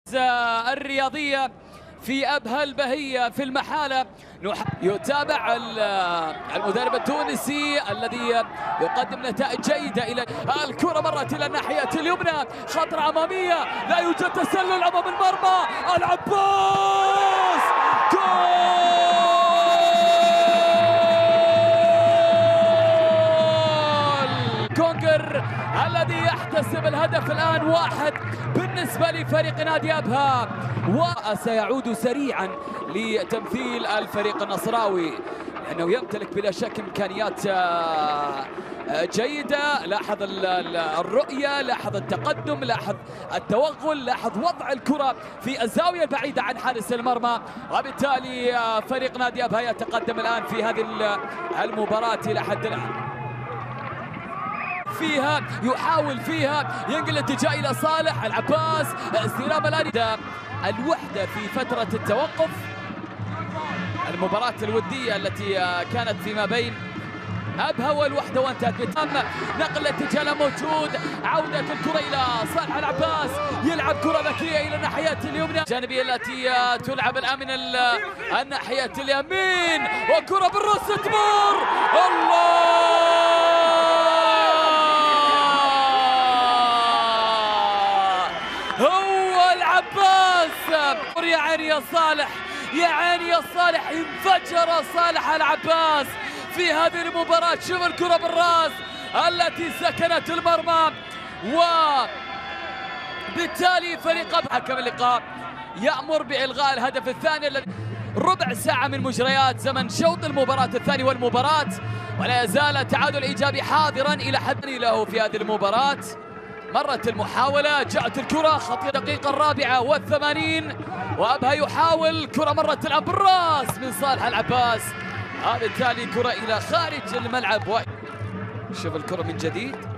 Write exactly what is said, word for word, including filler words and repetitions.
الرياضية في أبها البهية في المحالة. يتابع المدرب التونسي الذي يقدم نتائج جيدة. إلى الكرة مرت إلى الناحية اليمنى، خطرة أمامية، لا يوجد تسلل أمام المرمى. العباس كونغر الذي يحتسب الهدف الآن واحد بالنسبة لفريق نادي أبها، وسيعود سريعا لتمثيل الفريق النصراوي لأنه يمتلك بلا شك إمكانيات جيدة. لاحظ الرؤية، لاحظ التقدم، لاحظ التوغل، لاحظ وضع الكرة في الزاوية البعيدة عن حارس المرمى، وبالتالي فريق نادي أبها يتقدم الآن في هذه المباراة إلى حد الآن. فيها يحاول فيها ينقل الاتجاه الى صالح العباس، استلام الان الوحده في فتره التوقف. المباراه الوديه التي كانت فيما بين أبها والوحده وانتهت بتم نقل الاتجاه موجود. عوده الكره الى صالح العباس، يلعب كره ذكيه الى الناحيه اليمنى الجانبيه التي تلعب الان من الناحيه اليمين، وكره بالراس تمر. الله هو العباس. يا عيني يا صالح، يا عيني يا صالح، انفجر صالح العباس في هذه المباراة. شوف الكرة بالراس التي سكنت المرمى، وبالتالي فريق حكم اللقاء يأمر بإلغاء الهدف الثاني الذي ربع ساعة من مجريات زمن شوط المباراة الثاني والمباراة، ولا يزال التعادل الإيجابي حاضرا إلى حد له في هذه المباراة. مرت المحاولة، جاءت الكرة، خطيرة الدقيقة الرابعة والثمانين، وأبها يحاول، كرة مرت الآن بالراس من صالح العباس، بالتالي كرة إلى خارج الملعب. شوف الكرة من جديد.